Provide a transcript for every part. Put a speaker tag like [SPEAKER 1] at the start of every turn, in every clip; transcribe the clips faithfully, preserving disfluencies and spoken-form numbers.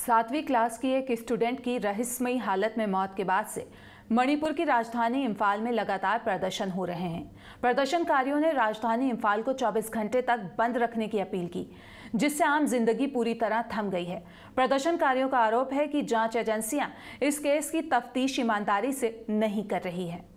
[SPEAKER 1] सातवीं क्लास की एक स्टूडेंट की रहस्यमयी हालत में मौत के बाद से मणिपुर की राजधानी इम्फाल में लगातार प्रदर्शन हो रहे हैं। प्रदर्शनकारियों ने राजधानी इम्फाल को चौबीस घंटे तक बंद रखने की अपील की, जिससे आम जिंदगी पूरी तरह थम गई है। प्रदर्शनकारियों का आरोप है कि जांच एजेंसियां इस केस की तफ्तीश ईमानदारी से नहीं कर रही है।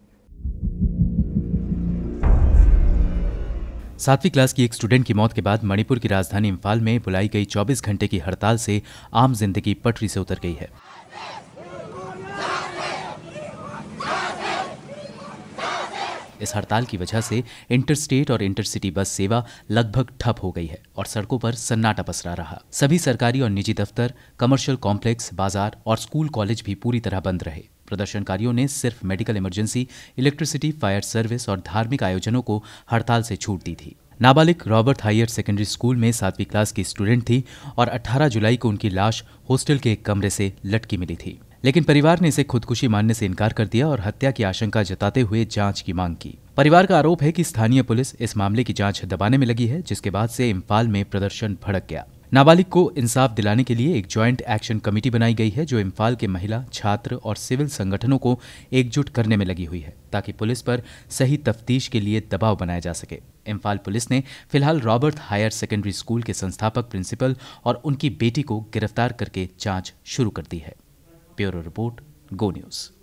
[SPEAKER 2] सातवीं क्लास की एक स्टूडेंट की मौत के बाद मणिपुर की राजधानी इम्फाल में बुलाई गई चौबीस घंटे की हड़ताल से आम जिंदगी पटरी से उतर गई है। इस हड़ताल की वजह से इंटरस्टेट और इंटरसिटी बस सेवा लगभग ठप हो गई है और सड़कों पर सन्नाटा पसरा रहा। सभी सरकारी और निजी दफ्तर, कमर्शियल कॉम्प्लेक्स, बाजार और स्कूल कॉलेज भी पूरी तरह बंद रहे। प्रदर्शनकारियों ने सिर्फ medical emergency, electricity, fire service और धार्मिक आयोजनों को हड़ताल से छूट दी थी। नाबालिग रॉबर्ट हायर सेकेंडरी स्कूल में सातवीं क्लास की स्टूडेंट थी और अठारह जुलाई को उनकी लाश हॉस्टल के एक कमरे से लटकी मिली थी, लेकिन परिवार ने इसे खुदकुशी मानने से इनकार कर दिया और हत्या की आशंका जताते हुए जांच की मांग की। परिवार का आरोप है कि स्थानीय पुलिस इस मामले की जांच दबाने में लगी है, जिसके बाद से इम्फाल में प्रदर्शन भड़क गया। नाबालिग को इंसाफ दिलाने के लिए एक ज्वाइंट एक्शन कमेटी बनाई गई है, जो इम्फाल के महिला, छात्र और सिविल संगठनों को एकजुट करने में लगी हुई है, ताकि पुलिस पर सही तफ्तीश के लिए दबाव बनाया जा सके। इम्फाल पुलिस ने फिलहाल रॉबर्ट हायर सेकेंडरी स्कूल के संस्थापक, प्रिंसिपल और उनकी बेटी को गिरफ्तार करके जांच शुरू कर दी है। Bureau report, go news.